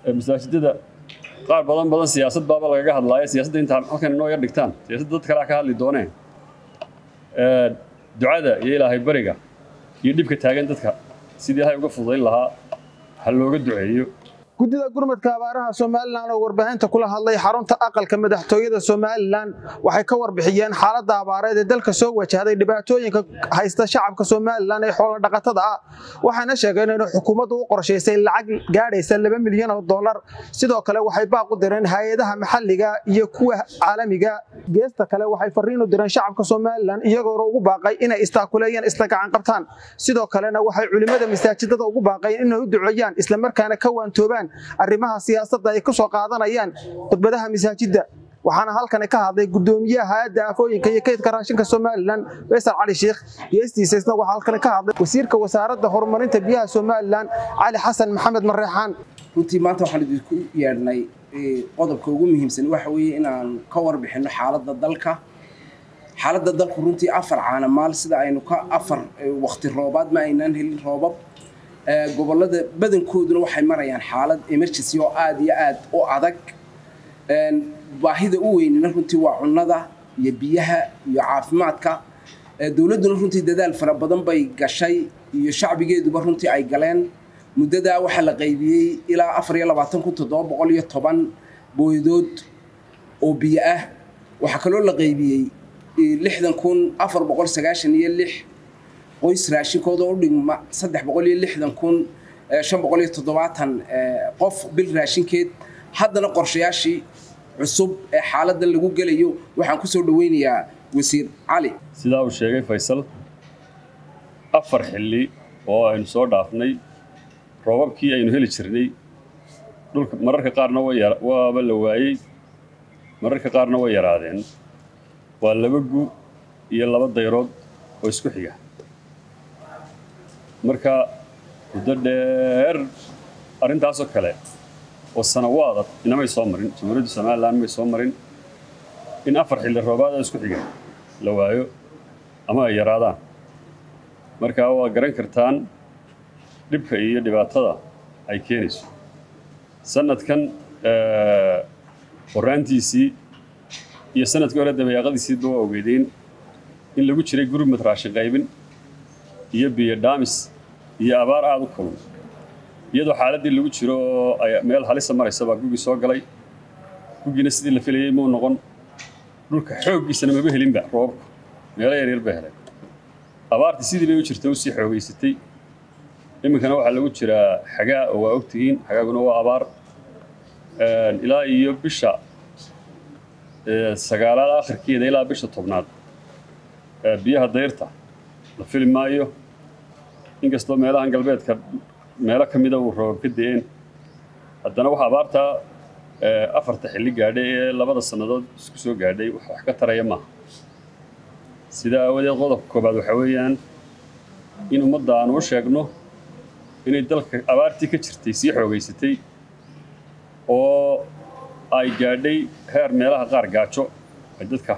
masaajidada qaar badan siyaasad baaba lagaga hadlaaya siyaasadda inta halkan inoo yar dhigtaan siyaasadda dad kale ka hadli dooneen ducada iyo ilaahay bariga iyo dhibka taagan dadka sidii ilaahay uga fududayn lahaa ha looga duceeyo gudida gurmadka abaaraha Soomaaliland oo warbaahinta kula hadlay xarunta aqalka madaxtooyada Soomaaliland waxay ka warbixiyeen xaaladda abaareed ee dalka soo wajahday dhibaatooyinka haysta shacabka Soomaaliland ee xoolo dhaqatada ah waxaana sheegeen in xukuumaddu u qorshaysay lacag gaadhaysa $2 milyan sidoo kale waxay baaq u direen hay'adaha maxalliga iyo kuwa caalamiga geesta kale waxay fariin u direen shacabka Soomaaliland iyagoo ugu baaqay inay istaakuleeyaan isla gacan qabtaan sidoo kalena waxay culimada masaajidada ugu baaqay inay u duceeyaan isla markaana ka waantoobaan arrimaha siyaasadda ay ku soo qaadanayaan khudbadaha masaajidda waxaana halkan ka hadlay gudoomiyaha hay'adda afooyinka iyo kaydka raashinka Soomaaliland Faysal Cali Sheekh geestiisna waxa halkan ka hadlay wasiirka wasaaradda horumarinta biyaha Soomaaliland Cali Xasan Maxamed Marreexaan runtii maanta waxaan idinku yeernay qodobka ugu muhiimsan waxa weeye inaan ka warbixino xaaladda dalku runtii 4 caanamaal sida aynu ka 4 waqti roobaad ma aynaan helin roobab gobolada badankooduna waxay marayaan xaalad emergency oo aad iyo aad u adag baahida u weynina runtii waa cunnada iyo biyaha iyo caafimaadka dawladuna runtii dadaal fara badan bay gashay iyo shacbigeeduba runtii ay galeen muddada waxa la qaybiyay ilaa 24,710 booydood oo biyo ah waxa kaloo la qaybiyay 60,496 qoys raashinkooda u dhigma 360,570 qof bil raashinkeed haddana qorshayaashii cusub ee xaaladdan lagu gelayo waxaan ku soo dhaweynayaa wasiir Cali sidaa uu sheegay Faysal 4 xilli oo aynu soo dhaafnay roobabkii aynu heli jirnay dhulka mararka qaarna waaba la waayay mararka qaarna way yaraadeen waa 2 gu iyo 2 dayrood oo isku xiga marka muddo dheer arrintaas oo kale oo sanawaad inamay soo marin jamhuuriyadda Soomaaliland may soo marin in 4 xilli roobaad isku xiga la waayo ama ay yaraadaan marka waa garan kartaan dhibka iyo dhibaatada ay keenayso sanadkan qoraantiisii iyo sanadkii hore dabeeqadiisii doo ogeedeen in lagu jiray gurmad raashin qaybin iyo biyo dhaamis iyo abaar aad u kulul iyadoo xaaladii lagu jiro ay meel halis maraysa baa gugi soo galay gugina sidii la filayay ma noqon dhulka xooggiisana ma helinba roobku meel yar ba helay abaartii sidii bay u jirtay oo si xoogaysatay iminkana waxa lagu jira xagaa oo waa ogtihiin xagaaguna waa abaar ilaa iyo bisha sagaalaad aakhirkeeda ilaa bisha 10aad biyaha dayrta la filmaayo inkastoo meelahan galbeedka meelo kamida uu roob ka de'een haddana waxa abaarta 4 xilli gaadhay ee 2 sanadood isku soo gaadhay wax ka taraya ma sida awadeed qodobka koobaad waxa weeyaan in ummadda aan u sheegno inay dalka abaartii ka jirtay si xoogaysatay oo ay gaadhay heer meelaha qaar gaajo ay dadka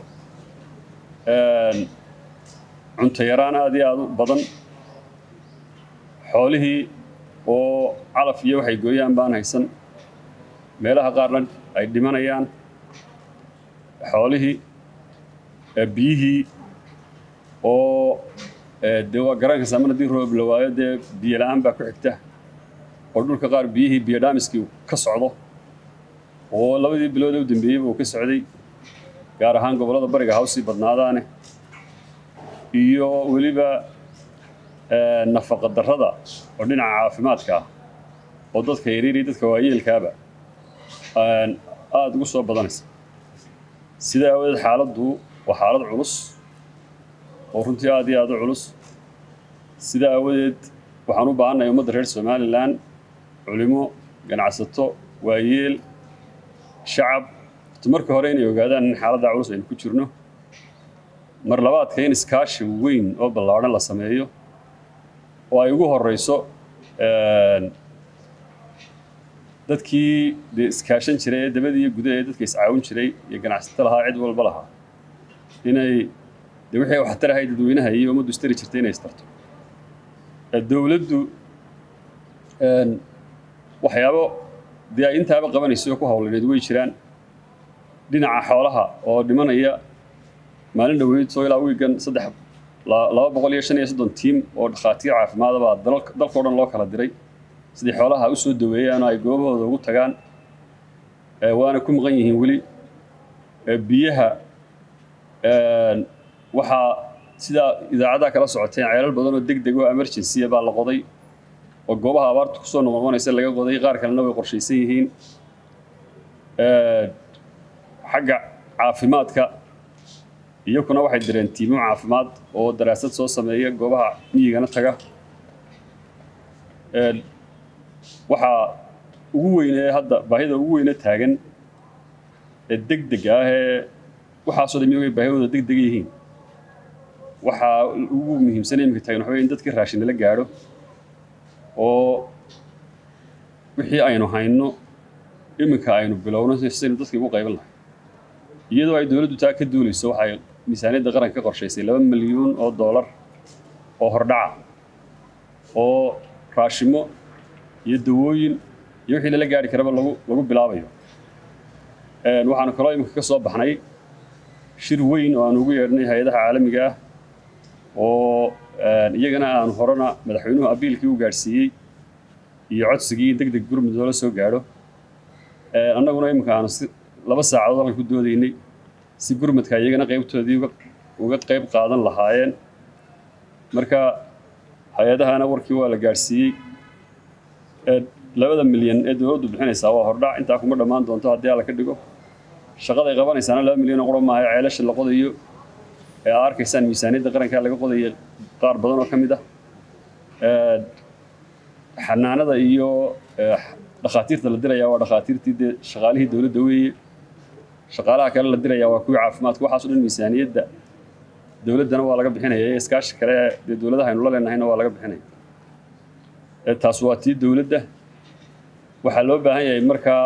cunto yaraan aad iyo aad u badan xoolihii oo calaf iyo waxay gooyaan baan haysan meelaha qaarna ay dhimanayaan xoolihii biyihii oo dee waa garan kartaa mar haddii roob la waayo dee biyo la'aan baa ku xigta oo dhulka qaar biyihii biyo dhaamiskii ka socdo oo 2 bilood u dambeeyay uu ka socday gaar ahaan gobolada bariga hawsi badnaadaane iyo waliba nafaqa darrada oo dhinaca caafimaadka oo dadka yaryar dadka waayeelkaaba aad ugu soo badanaysa sida awadeed xaaladdu waa xaalad culus oo runtii aad iyo aad u culus sida awadeed waxaan u baahanahay ummadda reer Soomaaliland culimo ganacsato waayeel shacab marka hore inay ogaadaan in xaaladda culus ay ku jirno mar labaadka in iskaashi weyn oo ballaaran la sameeyo oo ay ugu horeyso dadkii iskaashan jiray ee dabadii gudaha ee dadka iscaawin jiray iyo ganacsatada lahaa cid walba lahaa inay wixii wax tarahay dadweynaha iyo ummaddu istiri jirtay inay istarto dawladdu waxyaabo dee ay intaaba qabanayso ku hawlaneed way jiraan dhinaca xoolaha oo dhimanaya maalin dhaweyd soo ilaa wiigan 235 tiim oo dhakhaatiir caafimaad ah dalka oo dhan loo kala diray sidii xoolaha u soo daweeyaan ay goobahooda ugu tagaan waana ku maqan yihiin weli biyaha waxa sida idaacadaha kala socoteen ceelal badan oo degdeg oo emergency baa la qoday oo goobaha abaartu ku soo noqonaysa laga qoday qaar kalena way qorshaysan yihiin xagga caafimaadka iyaguna waxay direen tiimo caafimaad oo daraasad soo sameeya goobaha miyigana taga waxa ugu weynee hadda baahida ugu weyne taagan degdeg ah waxa soo dhimay baahidooda degdeg yihiin waxa ugu muhiimsan imika taagan waxa weeye in dadka raashin la gaaro oo wixii aynu hayno imika aynu bilowno si dadka ugu qayban lahayn iyadoo ay dawladdu taa ka duulayso waxay miisaaniyadda qaranka ka qorshaysay $2 milyan oo hordhaca oo raashimo iyo dawooyin iyo wixii la gaari karaba lagu bilaabayo waxaanu kaloo imika ka soo baxnay shir weyn oo aan ugu yeedhnay hay'adaha caalamiga ah oo iyagana aan horena madaxweynuhu abiilkii u gaarsiiyey iyo codsigii degdeg gurmud loo soo gaaro annaguna imika aan 2 saacadood halkan ku doodaynay si gurmadka iyagana qaybtoodii uga qayb qaadan lahaayeen marka hay'adahana warkii waa la gaarsiiyey 2 milyan ee dawladdu bixinaysaa waa hordhac intaa kuma dhammaan doonto haddii alla ka dhigo shaqada ay qabanaysaana 2 milyan oo qoro maaha ceelasha la qodayo ee arkaysaan miisaaniyadda qaranka laga qodayo qaar badan oo ka mid ah xanaanada iyo dhakhaatiirta la diraya waa dhakhaatiirtii shaqaalihii dawladda weeye shaqaalaha kale la diraya waa kuwii caafimaadka waxaas oo dhan miisaaniyadda dawladdana waa laga bixinaya iskaashi kale ee dawladaha aynu la leenahayna waa laga bixinaya taas waa tii dawladda waxaa loo baahan yahay markaa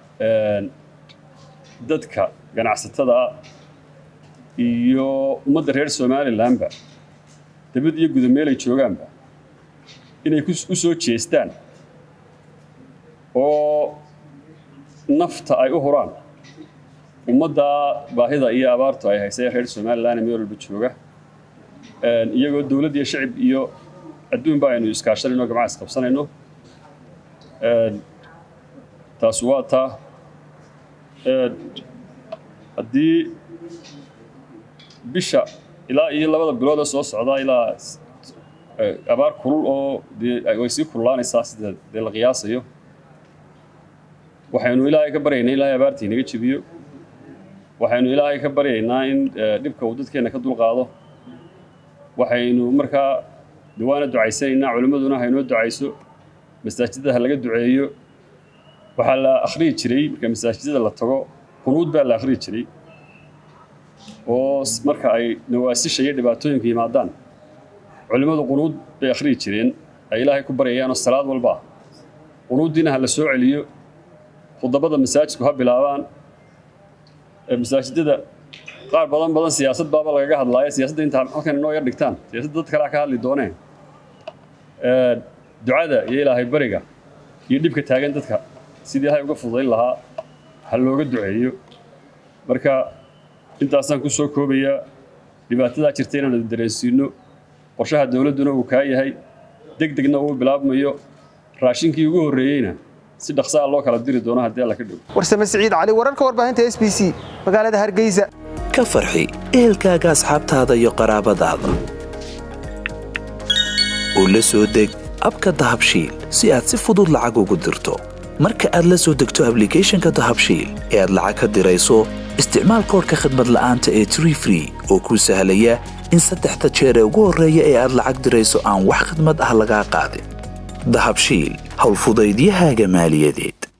dadka ganacsatada iyo ummadda reer Somalilandba dibad iyo guud meel ay joogaanba inay u soo jeestaan oo nafta ay u huraan ummadda baahida iyo abaartu ay haysay reer Somaliland meel walba jooga iyagoo dawlad iyo shacab iyo adduunba aynu iskaashanayno gacmaha isqabsanayno taas waa taa haddii bisha ilaa iyo 2 bilood soo socda ilaa abaar kulul oo way sii kululaanaysaa sida la qiyaasayo waxaynu ilaahay ka baryaynaa ilaahay abaartii naga jabiyo waxaynu ilaahay ka baryaynaa in dhibka uu dadkeena ka dulqaado waxaynu markaa diwaana ducaysanaynaa culimaduna haynoo ducayso masaajidada laga duceeyo waxa la akhriyi jiray marka masaajidada la tago qunuud baa la akhriyi jiray oo marka ay nawaasisha iyo dhibaatooyinka yimaadaan culimadu qunuud bay akhriyi jireen ay ilaahay ku baryayaan salaad walba qunuudina la soo celiyo khudbada masaajidku ha bilaabaan masaajidada qaar badan siyaasad baaba laga hadlaaya siyaasadda inta halkan inoo yar dhigtaan siyaasadda dad kale ka hadli dooneen ducada iyo ilaahay bariga iyo dhibka taagan dadka sidii ilaahay uga fududayn lahaa hal looga duceeyo marka intaasaan ku soo koobaya dhibaatada jirtay inaan dareensiino qorshaha dawladduna uu ka yahay degdegna uu bilaabmayo raashinkii ugu horeeyayna si dhaqso ah loo kala diri doono haddii alla ka dhigo warsame Siciid Cali wararka warbaahinta SBC magaalada Hargeysa ka farxi ehelkaaga asxaabtaada iyo qaraabadaada oo la soo deg abka Dahabshiil si aad si fudud lacag ugu dirto marka aad la soo degto application-ka Dahabshiil ee aad lacag ka dirayso isticmaal koodka khidmad la'aanta ee Tree oo kuu sahlaya in 3 jeer ugu horeeya ee aad lacag dirayso aan wax khidmad ah laga qaadin Dahabshiil hawl fudaydiyahaaga maaliyadeed